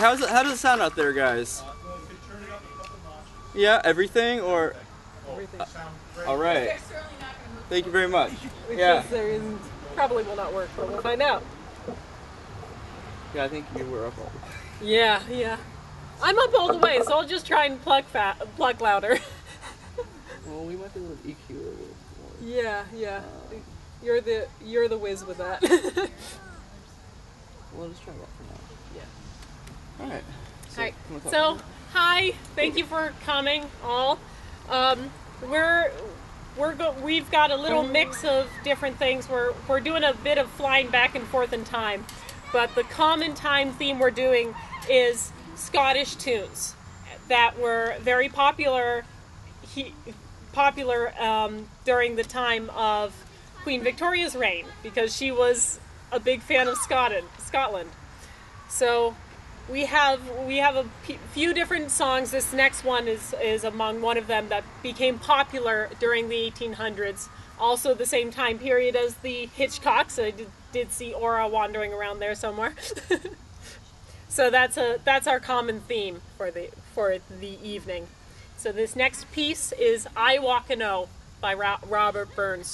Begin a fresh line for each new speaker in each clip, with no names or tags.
How does it sound out there, guys? Yeah, everything or
Everything.
all right. Thank you very much.
Which
Yeah.
is, there isn't, probably will not work, but we'll find out.
Yeah, I think you were up all.
Yeah, yeah. I'm up all the way, so I'll just try and pluck louder.
Well, we might be able to EQ a little more.
Yeah, yeah. You're the whiz with that.
Well, let's try that for now.
Yeah.
All right.
All right. So, hi. Thank you for coming, all. We've got a little mix of different things. We're doing a bit of flying back and forth in time, but the common time theme we're doing is Scottish tunes that were very popular during the time of Queen Victoria's reign, because she was a big fan of Scotland. So we have a few different songs. This next one is among one of them that became popular during the 1800s. Also the same time period as the Hitchcocks. I did see Aura wandering around there somewhere. So that's our common theme for the evening. So this next piece is I Walk a No by Robert Burns.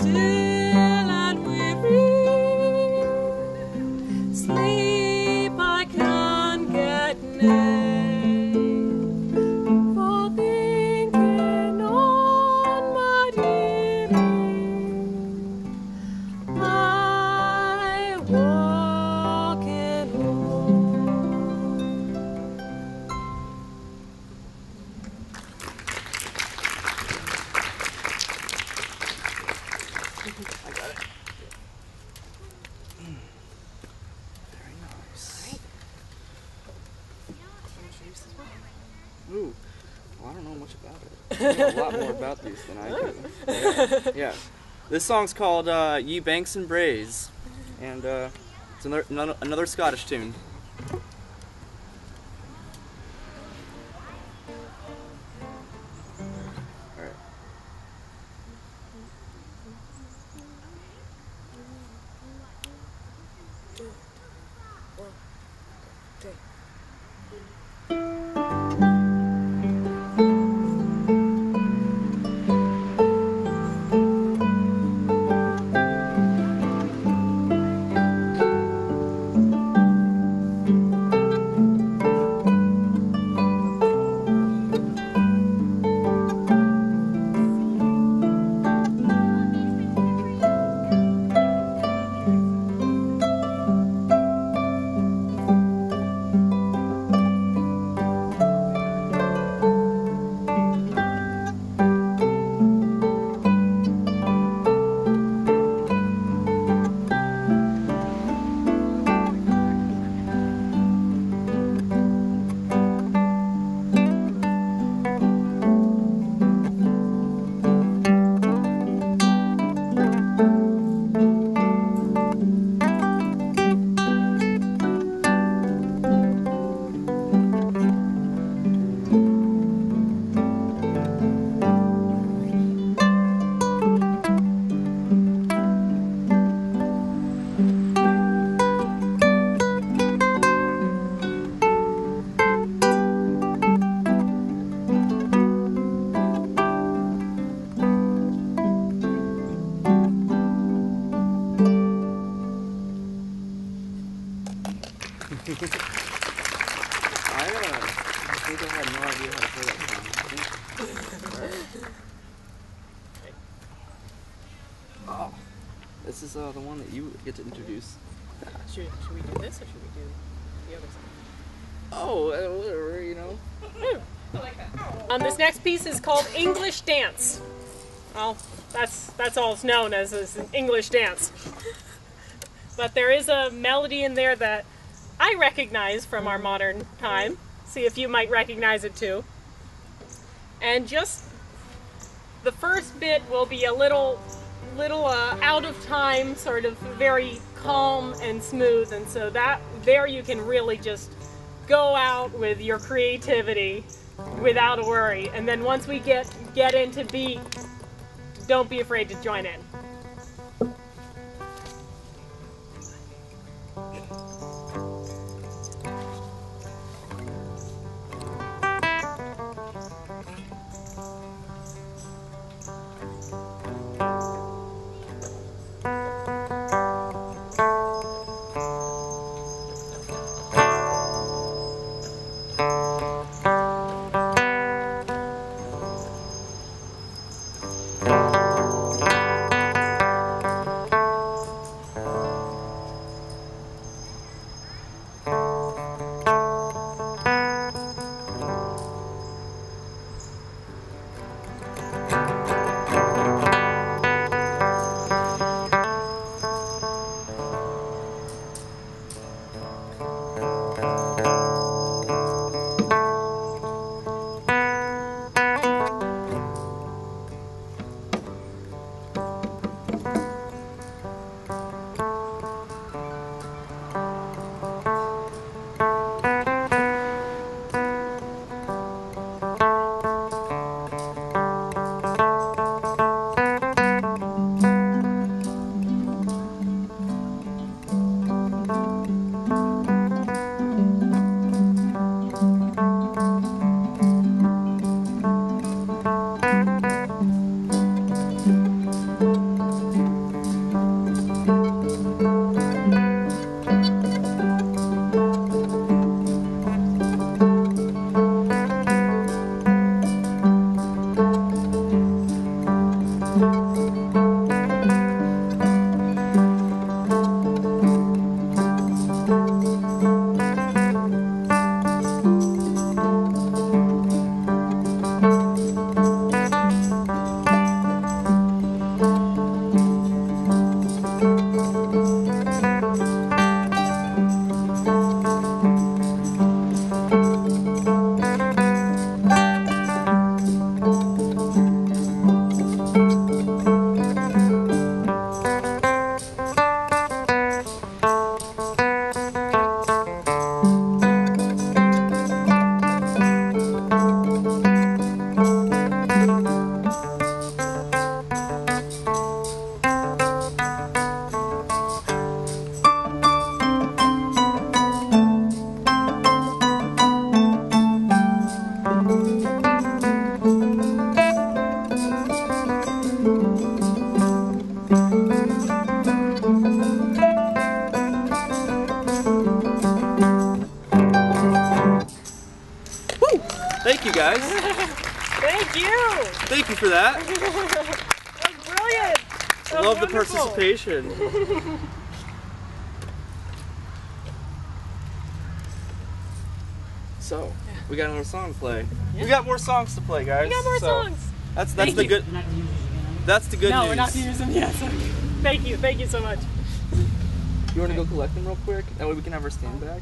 Sleep
Ooh. Well, I don't know much about it. I know a lot more about these than I do. Yeah. This song's called Ye Banks and Braes, and it's another Scottish tune. I think I had no idea how to play that song. Oh, this is the one that you get to introduce.
Should we do this or should we do the other song?
Oh, whatever, you know.
I like that. This next piece is called English Dance. Well, that's all it's known as is an English dance. But there is a melody in there that I recognize from our modern time. See if you might recognize it too. And just the first bit will be a little out of time, sort of very calm and smooth, and so that there you can really just go out with your creativity without a worry. And then once we get into beat, don't be afraid to join in.
Thank you, guys.
Thank you.
Thank you for that.
That was brilliant. That was
Love the
wonderful.
participation. So, we got another song to play.
Yeah.
We got more songs to play, guys.
We got more
So,
songs.
That's
Thank
the
you.
good. That's the good
No,
news.
we're not using them yet. Thank you. Thank you so much.
You want to go collect them real quick? That way we can have our stand back.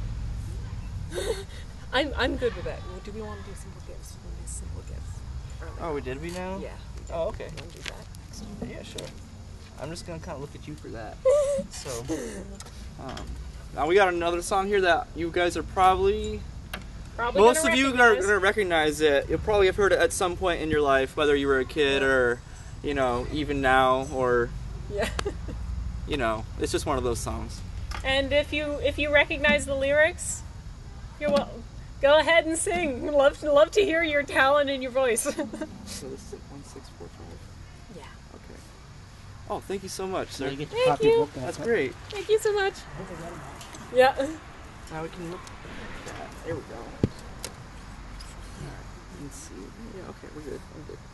I'm good with that. Do we want to do simple gifts? We want to do simple gifts.
Oh, we did we now?
Yeah.
Oh, okay.
Want to do that?
Yeah, sure. I'm just gonna kind of look at you for that. So, now we got another song here that you guys are probably most of you are gonna recognize it. You'll probably have heard it at some point in your life, whether you were a kid or, you know, even now, or
Yeah.
you know, it's just one of those songs.
And if you recognize the lyrics, you're welcome. Go ahead and sing. Love to hear your talent and your voice.
So this is 1645.
Yeah.
Okay. Oh, thank you so much, sir.
You get your
Thank
copy
you.
book.
That's great.
Thank you so much. Yeah.
Now we can look at that. There we go. Alright, let's see. Yeah, okay, we're good. We're good.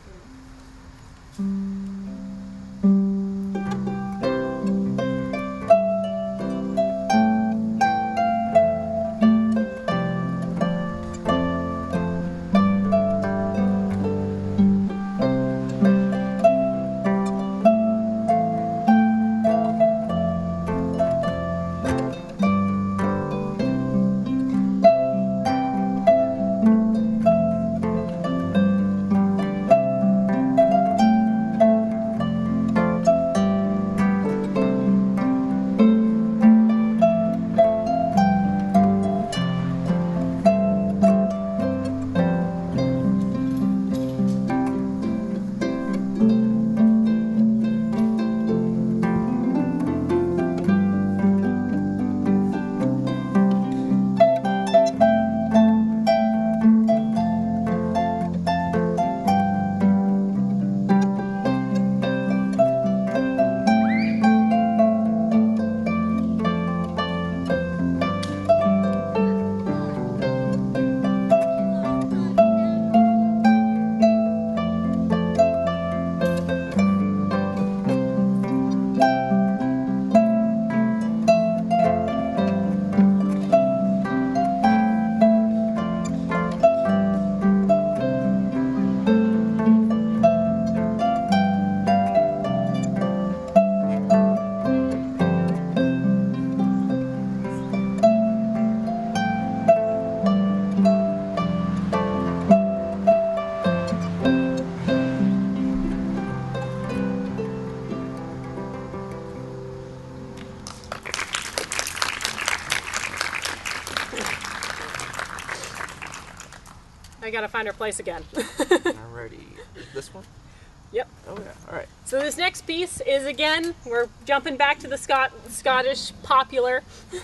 I gotta find our place again.
Alrighty. This one?
Yep.
Oh yeah, alright.
So this next piece is, again, we're jumping back to the Scottish popular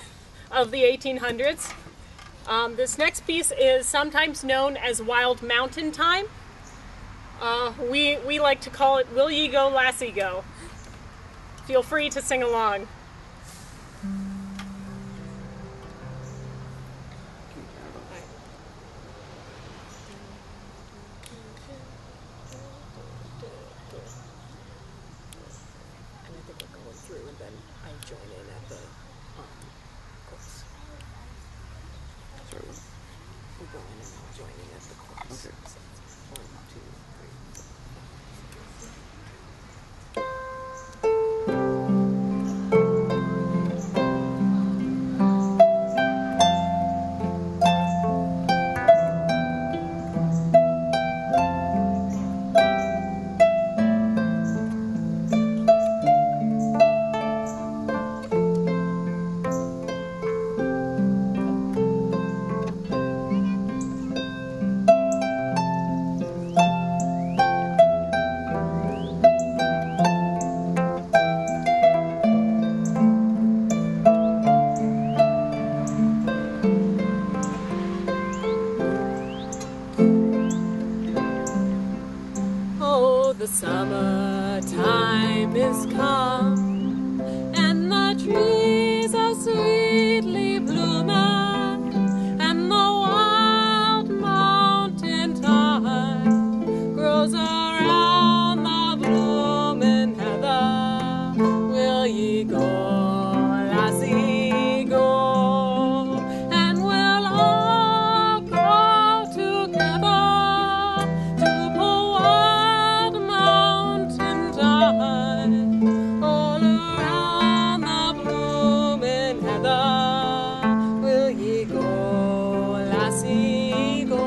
of the 1800s. This next piece is sometimes known as Wild Mountain Time. We like to call it Will Ye Go, Lassie Go. Feel free to sing along. And I think we're going through, and then I join in at the chorus.
Sorry, what?
We're going in and I'll join in at the chorus.
Okay.
So it's 1, 2, 3. Oh, the summertime is come, and the trees are sweetly blooming, and the wild mountain flowers around the blooming heather. Will ye go, lassie, go? And we'll all go together to Pichette mountain tide. All around the blooming heather. Will ye go, lassie, go?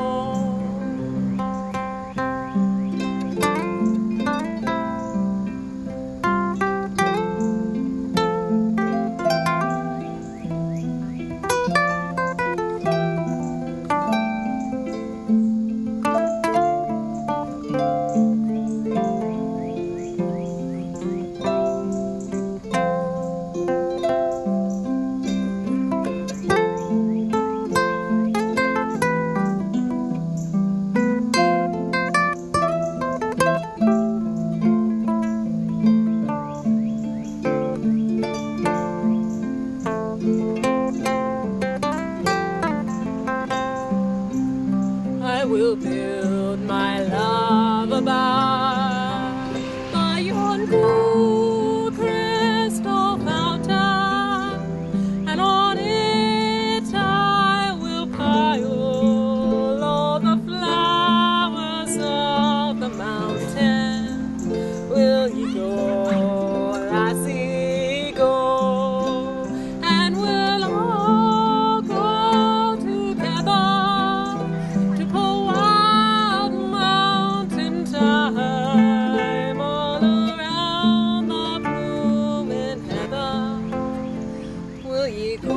I will build my love about by yon cool crystal fountain, and on it I will pile all the flowers of the mountain. Will you go, lassie, go? And we'll all go together to Pichette mountain time. All around the blooming heather. Will ye go,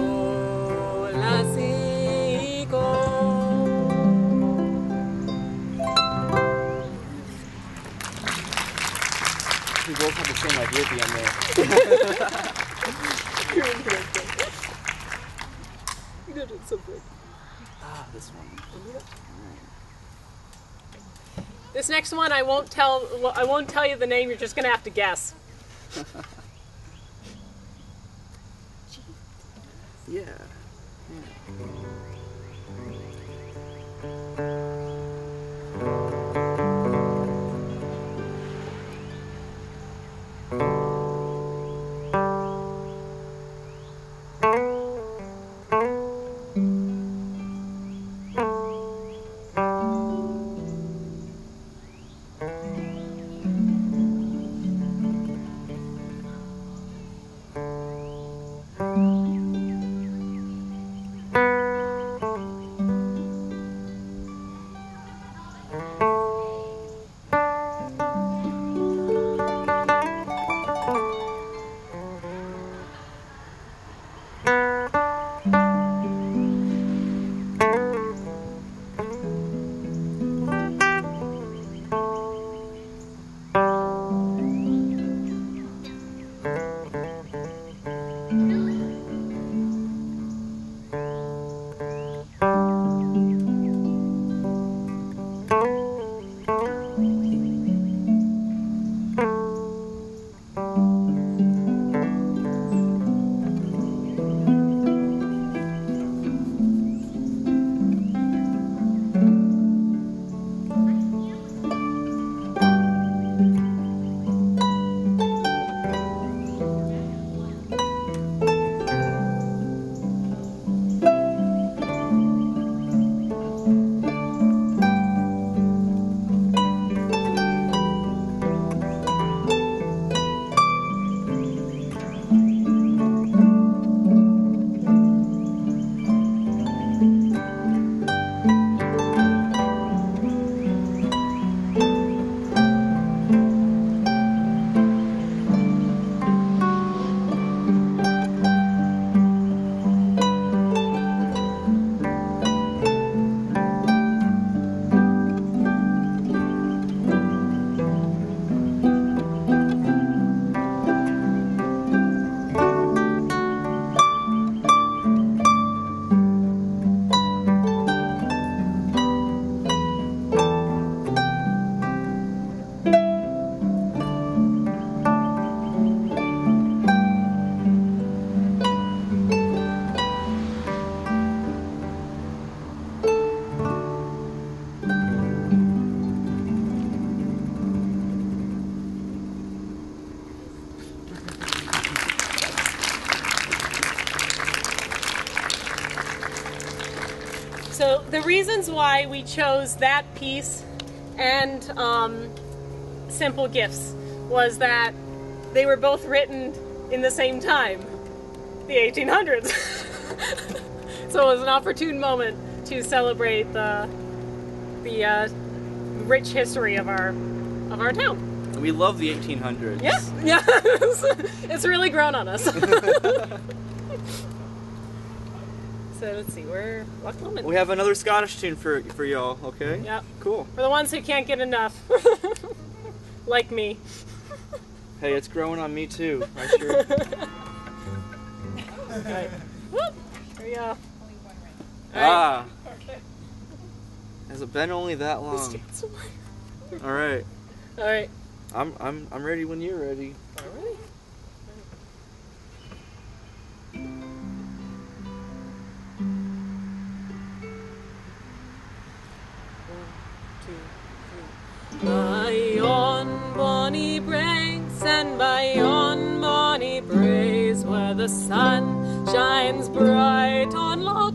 lassie, go?
We both have the same idea at the end there.
You did it so good.
Ah, this one.
This next one, I won't tell you the name. You're just gonna have to guess.
Yeah.
the reasons why we chose that piece and Simple Gifts was that they were both written in the same time, the 1800s. So it was an opportune moment to celebrate the rich history of our town.
We love the 1800s.
Yeah, yeah. It's really grown on us. So let's see, what moment?
We have another Scottish tune for y'all, okay?
Yep.
Cool.
For the ones who can't get enough. Like me.
Hey, it's growing on me too. I sure.
Okay. Whoop. Here we go.
Ah. Has it been only that long? All right.
All right.
I'm ready when you're ready.
All right. By yon bonny brakes and by yon bonny braes, where the sun shines bright on Loch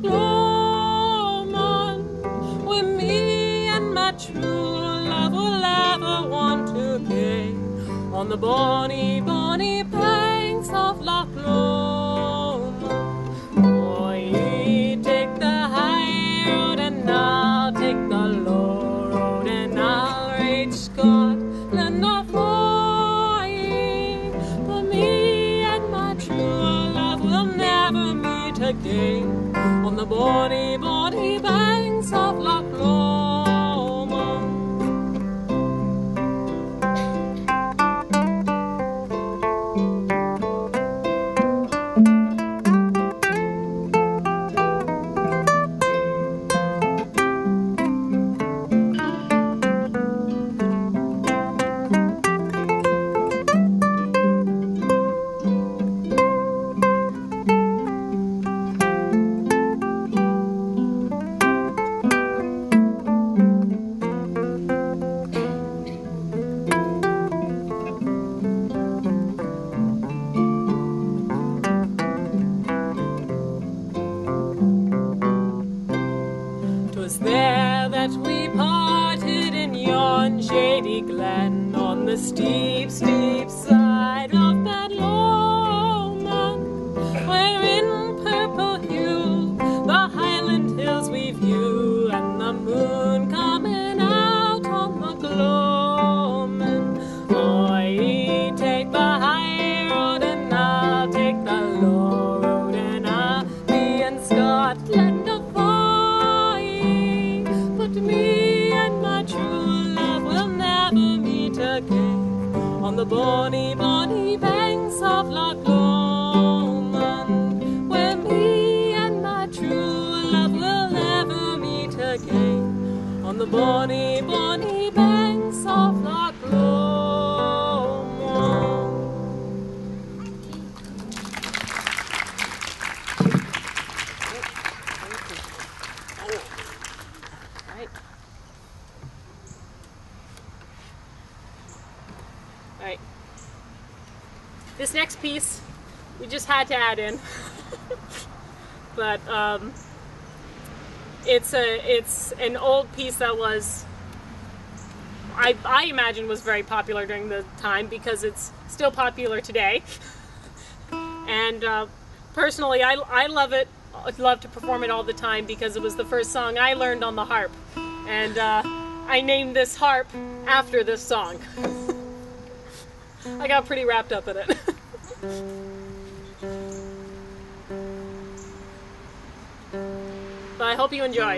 Lomond, with me and my true love will ever want to gaze on the bonny, bonny banks of Loch Lomond. Oh, ye take the high road and I'll take the low road, and I'll reach Scotland afore ye. But me and my true love will never meet again on the bonny, bonny banks of Loch Lomond. There that we parted in yon shady glen, on the steep, steep side of that Lomond, where in purple hue the Highland hills we view, and the moon coming out on the gloaming. Oh, ye take the high road and I'll take the low road, and I'll be in Scotland me and my true love will never meet again on the bonny, bonny banks of Loch Lomond, where me and my true love will never meet again on the bonny, bonny banks of Loch Lomond. Alright. This next piece we just had to add in. But it's an old piece that was I imagine was very popular during the time, because it's still popular today. And personally I love it. I'd love to perform it all the time because it was the first song I learned on the harp. And I named this harp after this song. I got pretty wrapped up in it. But I hope you enjoy.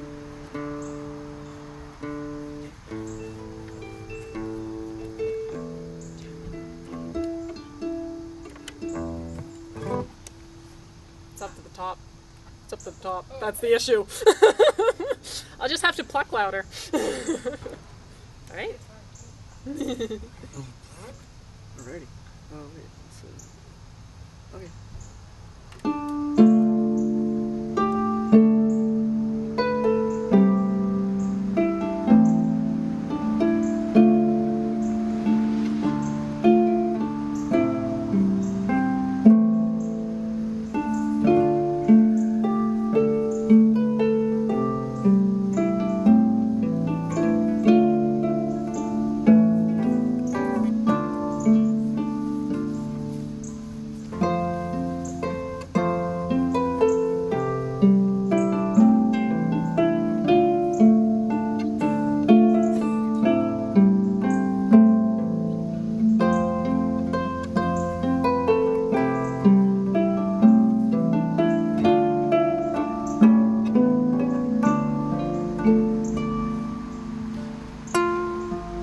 It's up to the top. It's up to the top. That's the issue. I'll just have to pluck louder. Alright?
Alrighty. Oh, wait. Okay.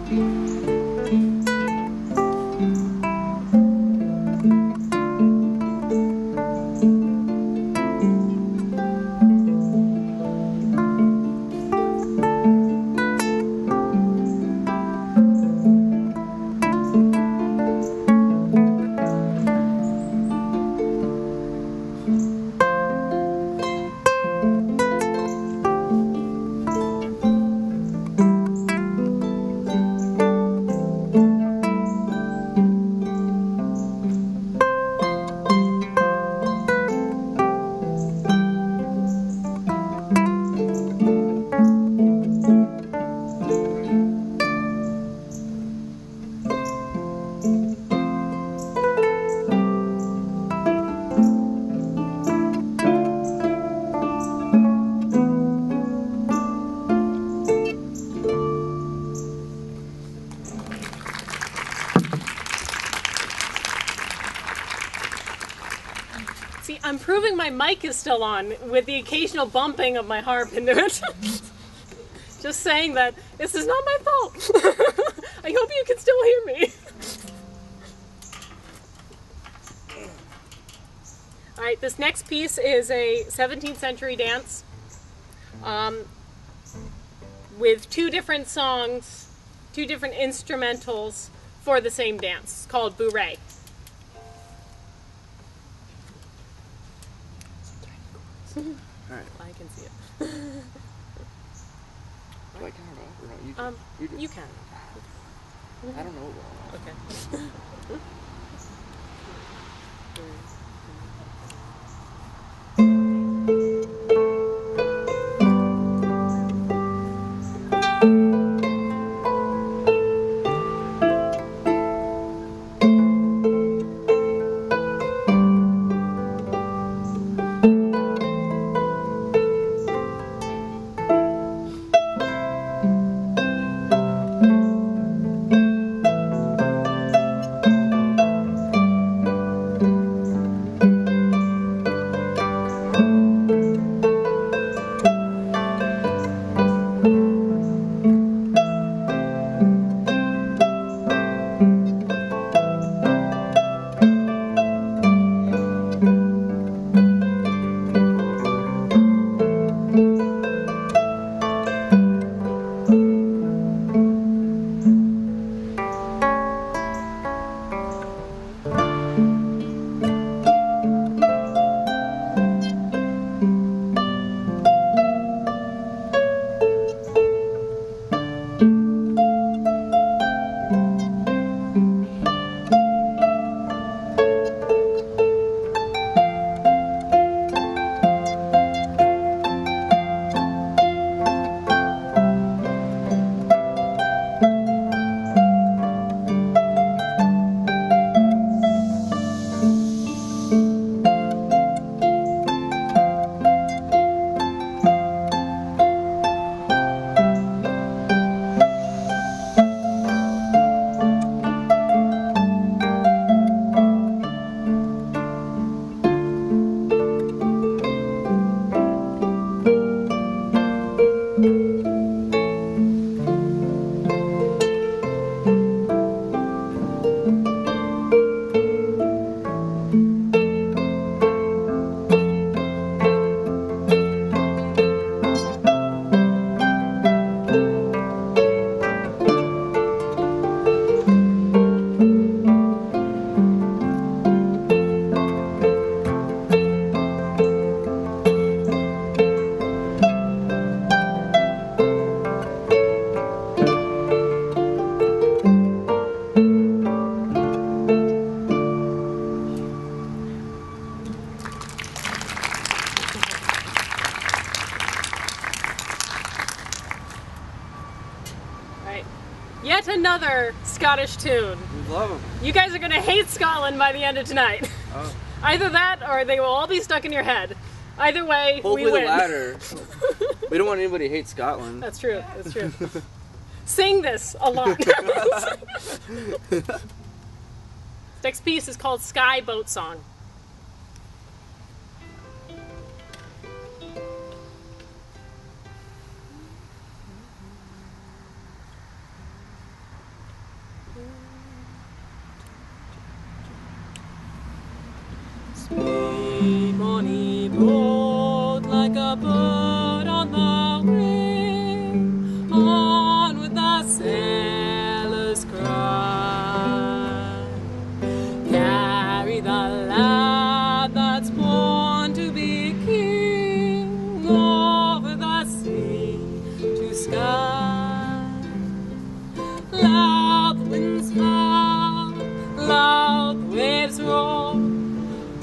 See, I'm proving my mic is still on with the occasional bumping of my harp into it. Just saying that this is not my fault. I hope you can still hear me. All right, this next piece is a 17th century dance with two different songs, two different instrumentals for the same dance. It's called Bourrée.
All right.
I can see it.
Do I count it off or no? You do.
You can.
I don't know.
Okay. Yet another Scottish tune.
We love them.
You guys are going to hate Scotland by the end of tonight.
Oh.
Either that or they will all be stuck in your head. Either way,
hopefully
we win.
the latter. We don't want anybody to hate Scotland.
That's true. That's true. Sing this a lot. Next piece is called Sky Boat Song.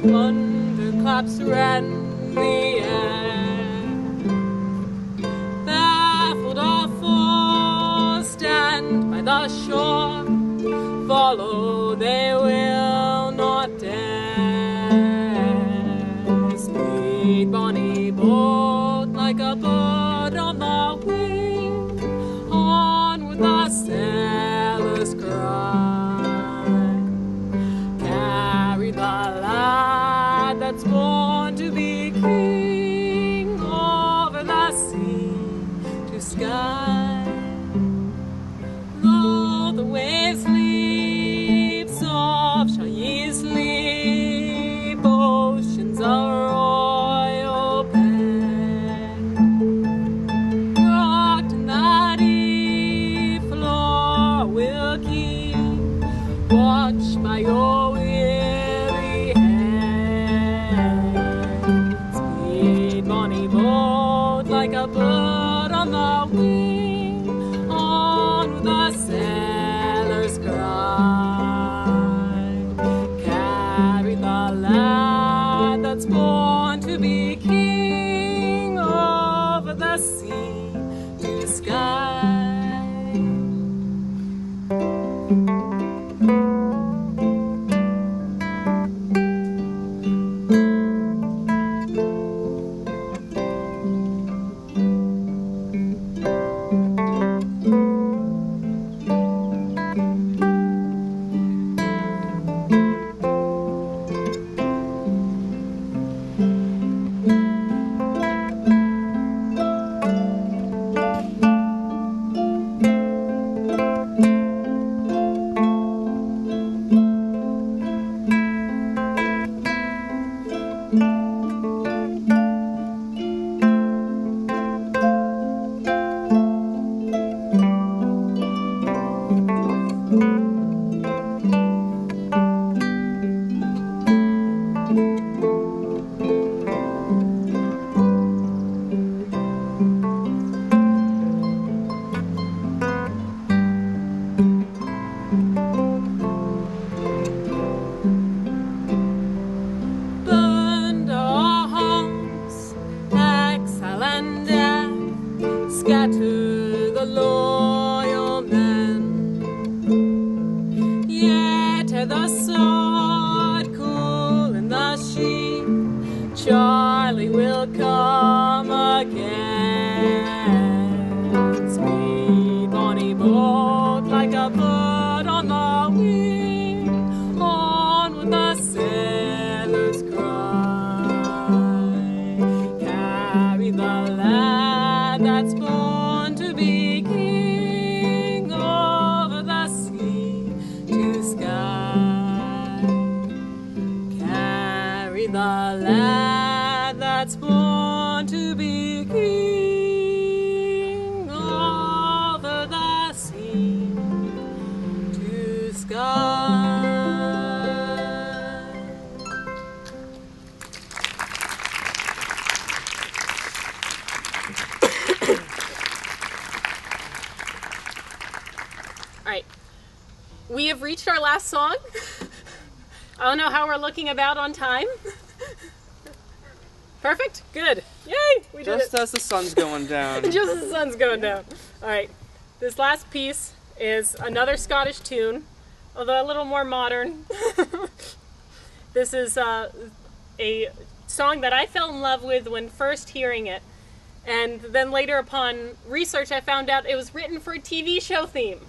thunderclaps rend the air. Baffled or forced, stand by the shore, follow they will not dare. Speed, bonny boat, like a bird on the wing, on with the sailor's cry. Carry the lad that's born to be king, over the sea to sky. Though the waves leap soft, shall ye sleep, oceans of royal bed. Rocked in the deep, floor will keep watch by your weary head. Speed, bonny boat, like a bird on the wing, on with the sailor's cry. Carry the lad that's born to be king, over the sea to sky. Burned our homes, exile and death, scatter the loyal men. Yet ere the sword cool in the sheath, Charlie will come again. Speed, bonny boat, like a bird on the wing, on with the sailor's cry. Carry the lad that's born to be king, over the sea to sky. Carry the lad that's born to be king, over the sea to sky. All right, we have reached our last song. I don't know how we're looking about on time. Perfect? Good. Yay! We did
Just
it.
as the sun's going down.
Just as the sun's going down. All right. This last piece is another Scottish tune, although a little more modern. This is a song that I fell in love with when first hearing it. And then later upon research, I found out it was written for a TV show theme.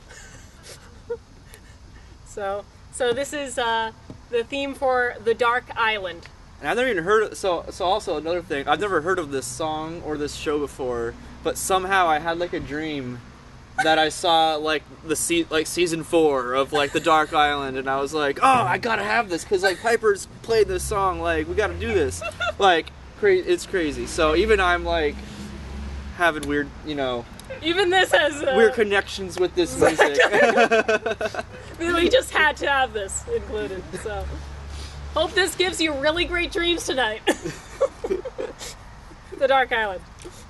So this is the theme for The Dark Island.
And I've never even heard of, so also another thing, I've never heard of this song or this show before, but somehow I had like a dream that I saw like season 4 of like The Dark Island, and I was like, oh, I gotta have this because like Piper's played this song, like we gotta do this, like it's crazy. So even I'm like having weird,
even this has
weird connections with this music.
We just had to have this included. So hope this gives you really great dreams tonight. The Dark Island.